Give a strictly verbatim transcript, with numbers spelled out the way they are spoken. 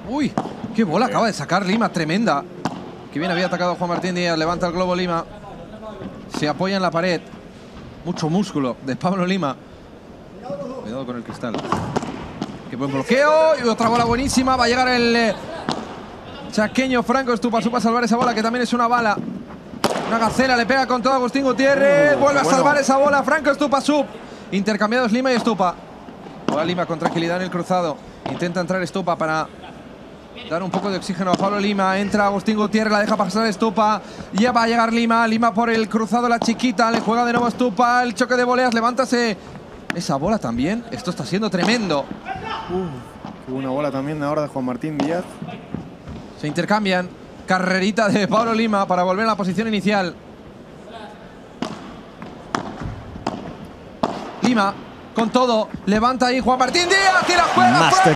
Uy, qué bola acaba de sacar Lima, tremenda. Que bien había atacado Juan Martín Díaz. Levanta el globo Lima. Se apoya en la pared. Mucho músculo de Pablo Lima. Cuidado con el cristal. Qué buen bloqueo. Y otra bola buenísima. Va a llegar el eh, chaqueño Franco Estupasu para salvar esa bola, que también es una bala. Una gacela, le pega con todo Agustín Gutiérrez. Uh, Vuelve a bueno. salvar esa bola Franco Estupasu. Intercambiados Lima y Estupa. Ahora Lima con tranquilidad en el cruzado. Intenta entrar Estupa para dar un poco de oxígeno a Pablo Lima. Entra Agustín Gutiérrez, la deja pasar Estupa. Ya va a llegar Lima. Lima por el cruzado, la chiquita. Le juega de nuevo Estupa. El choque de voleas. Levántase esa bola también. Esto está siendo tremendo. Uh, una bola también ahora de Juan Martín Díaz. Se intercambian. Carrerita de Pablo Lima para volver a la posición inicial. Lima con todo. Levanta ahí Juan Martín Díaz y la juega.